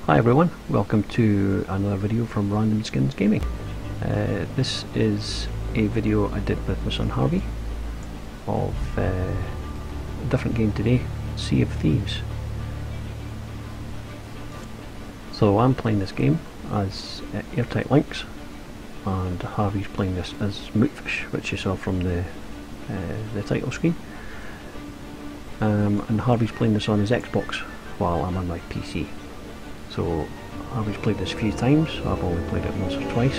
Hi everyone, welcome to another video from Random Skins Gaming. This is a video I did with my son Harvey of a different game today, Sea of Thieves. So I'm playing this game as Airtight Lynx and Harvey's playing this as Mootfish, which you saw from the title screen. And Harvey's playing this on his Xbox while I'm on my PC. So Harvey's played this a few times, I've only played it once or twice.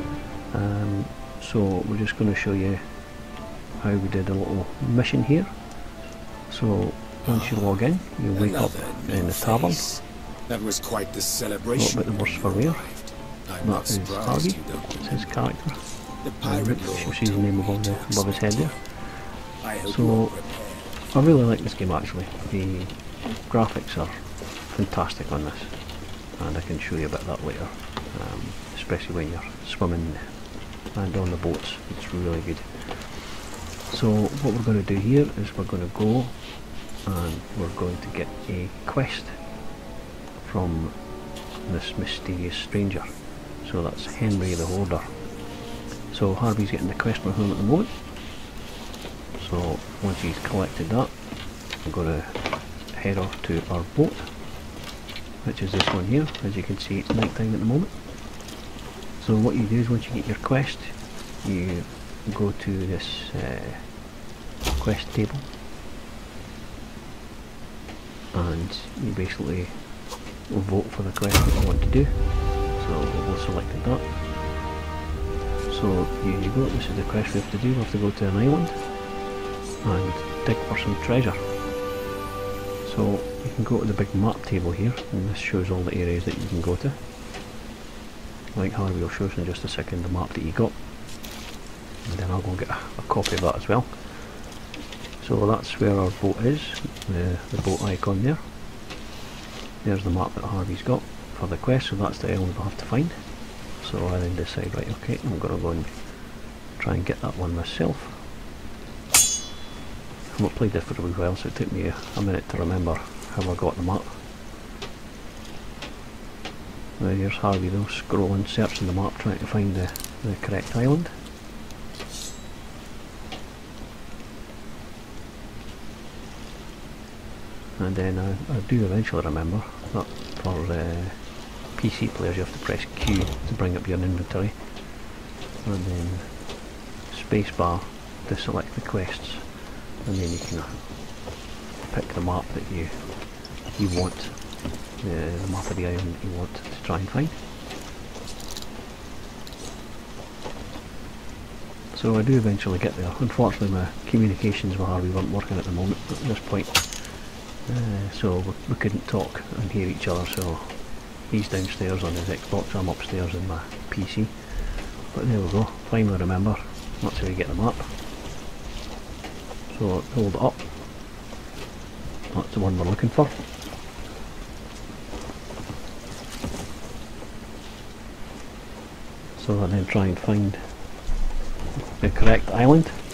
So we're just going to show you how we did a little mission here. So once you log in, you wake up in the tavern. That was quite the celebration. A little bit the worse for wear. That is Harvey, it's his character. You see his name above his head there. So I really like this game actually. The graphics are fantastic on this, and I can show you a bit of that later, especially when you're swimming and on the boats. It's really good. So what we're going to do here is we're going to go and we're going to get a quest from this mysterious stranger. So that's Henry the Hoarder. So Harvey's getting the quest from him at the moment. So once he's collected that, we're going to head off to our boat, which is this one here. As you can see, it's night time at the moment. So what you do is once you get your quest, you go to this quest table and you basically vote for the quest that you want to do. So we've selected that. So here you go, this is the quest we have to do. We have to go to an island and dig for some treasure. So you can go to the big map table here, and this shows all the areas that you can go to. Like Harvey will show us in just a second the map that he got, and then I'll go and get a copy of that as well. So that's where our boat is, the boat icon there. There's the map that Harvey's got for the quest, so that's the island we'll have to find. So I then decide, right, okay, I'm going to go and try and get that one myself. I've not played this for a wee while, so it took me a minute to remember how I got the map. Here's Harvey though, scrolling, searching the map, trying to find the correct island. And then I do eventually remember that for PC players you have to press Q to bring up your inventory, and then spacebar to select the quests, and then you can pick the map that you want, the map of the island that you want to try and find. So I do eventually get there. Unfortunately my communications with Harvey weren't working at the moment at this point. So we couldn't talk and hear each other, so he's downstairs on his Xbox, I'm upstairs in my PC. But there we go, finally remember, that's how you get the map. So hold it up, that's the one we're looking for. So I then try and find the correct island.